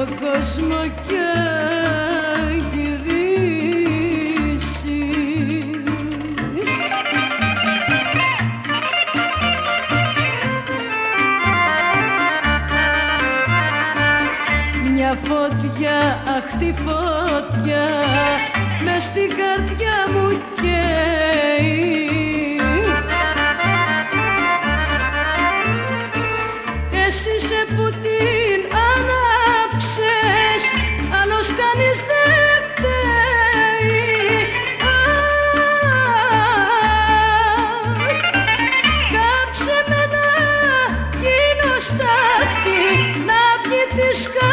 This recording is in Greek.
κόσμο και μια φωτιά, αχ τη φωτιά μες στην καρδιά μου καίει. Εσύ σε που την ανάψες, άλλος κανείς δεν φταίει. Κάψε με να γίνω στάχτη, να βγει τη σκάλα